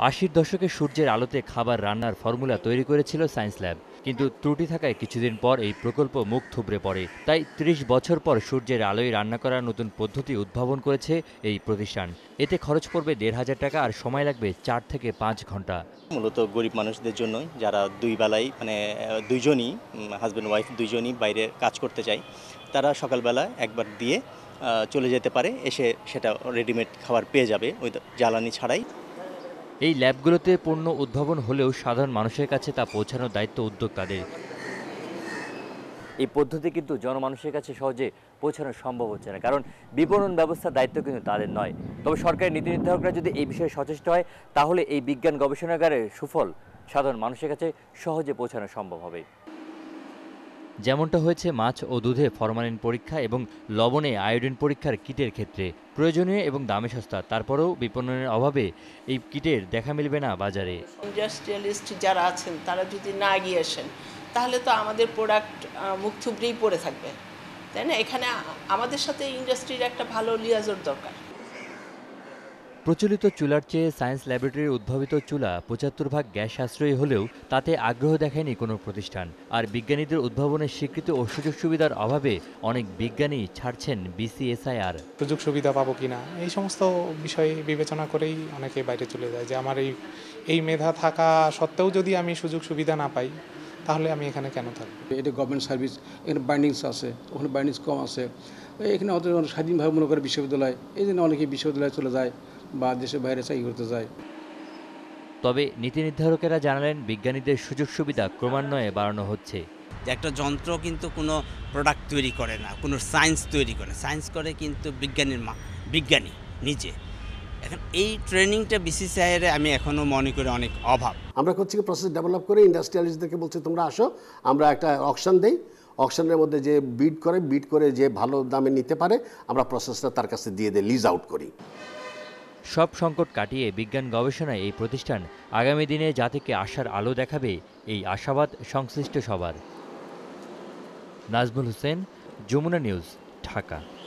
৮০ দশকে সূর্যের আলোতে খাবার রান্নার ফর্মুলা তৈরি করেছিল সায়েন্স ল্যাব, কিন্তু ত্রুটি থাকায় কিছুদিন পর এই প্রকল্প মুখ থুবড়ে পড়ে। তাই ৩০ বছর পর সূর্যের আলোয় রান্না করার নতুন পদ্ধতি উদ্ভাবন করেছে এই প্রতিষ্ঠান। এতে খরচ পড়বে ১,৫০০ টাকা আর সময় লাগবে ৪ থেকে ৫ ঘন্টা। মূলত গরিব মানুষদের জন্য, যারা দুই বেলায় দুইজনই হাজব্যান্ড ওয়াইফ দুইজনই বাইরে কাজ করতে চায়, তারা সকালবেলা একবার দিয়ে চলে যেতে পারে, এসে সেটা রেডিমেড খাবার পেয়ে যাবে ওই জ্বালানি ছাড়াই। এই ল্যাবগুলোতে পণ্য উদ্ভাবন হলেও সাধারণ মানুষের কাছে তা পৌঁছানোর দায়িত্ব উদ্যোক্তাদের। এই পদ্ধতি কিন্তু জনমানুষের কাছে সহজে পৌঁছানো সম্ভব হচ্ছে না, কারণ বিপণন ব্যবস্থার দায়িত্ব কিন্তু তাদের নয়। তবে সরকারি নীতি নির্ধারকরা যদি এই বিষয়ে সচেষ্ট হয়, তাহলে এই বিজ্ঞান গবেষণাগারের সুফল সাধারণ মানুষের কাছে সহজে পৌঁছানো সম্ভব হবে। যেমনটা হয়েছে মাছ ও দুধে ফরমালিন পরীক্ষা এবং লবণে আয়োডিন পরীক্ষার কিটের ক্ষেত্রে। প্রয়োজনীয় এবং দামে সস্তা, তারপরেও বিপণনের অভাবে এই কিটের দেখা মিলবে না বাজারে। ইন্ডাস্ট্রিয়ালিস্ট যারা আছেন তারা যদি না এগিয়ে আসেন, তাহলে তো আমাদের প্রোডাক্ট মুখ থুবড়েই পড়ে থাকবে, তাই না? এখানে আমাদের সাথে ইন্ডাস্ট্রির একটা ভালো লিয়াজোর দরকার। প্রচলিত চুলার চেয়ে সায়েন্স ল্যাবরেটরির উদ্ভাবিত চুলা ৭৫ ভাগ গ্যাস সাশ্রয়ী হলেও তাতে আগ্রহ দেখায়নি কোনো প্রতিষ্ঠান। আর বিজ্ঞানীদের উদ্ভাবনের স্বীকৃতি ও সুযোগ সুবিধার অভাবে অনেক বিজ্ঞানী ছাড়ছেন বিসিএসআইআর। সুযোগ সুবিধা পাবো কিনা এই সমস্ত বিষয় বিবেচনা করেই অনেকে বাইরে চলে যায়, যে আমার এই মেধা থাকা সত্ত্বেও যদি আমি সুযোগ সুবিধা না পাই, তাহলে আমি এখানে কেন থাকবো? এটা গভর্নমেন্ট সার্ভিস, এখানে বাইন্ডিংস আছে, ওখানে বাইন্ডিংস কম আছে, এখানে অত স্বাধীনভাবে মনে করে বিশ্ববিদ্যালয়, এই জন্য অনেকে বিশ্ববিদ্যালয়ে চলে যায় বা দেশের বাইরে চাকরি করতে যায়। তবে নীতি নির্ধারকেরা জানালেন, বিজ্ঞানীদের সুযোগ সুবিধা ক্রমান্বয়ে বাড়ানো হচ্ছে। একটা যন্ত্র কিন্তু কোনো প্রোডাক্ট তৈরি করে না, কোনো সায়েন্স তৈরি করে, সায়েন্স করে কিন্তু বিজ্ঞানী নিজে। এখন এই ট্রেনিংটা বিসিসিআইয়ের আমি এখনও মনে করি অনেক অভাব। আমরা করছি কি, প্রসেস ডেভেলপ করে ইন্ডাস্ট্রিয়ালিস্টদেরকে বলছি তোমরা আসো, আমরা একটা অকশন দেই, অকশনের মধ্যে যে বিড করে যে ভালো দামে নিতে পারে, আমরা প্রসেসটা তার কাছে দিয়ে লিজ আউট করি। সব সংকট কাটিয়ে বিজ্ঞান গবেষণায় এই প্রতিষ্ঠান আগামী দিনে জাতিকে আশার আলো দেখাবে, এই আশাবাদ সংশ্লিষ্ট সবার। নাজমুল হোসেন, যমুনা নিউজ, ঢাকা।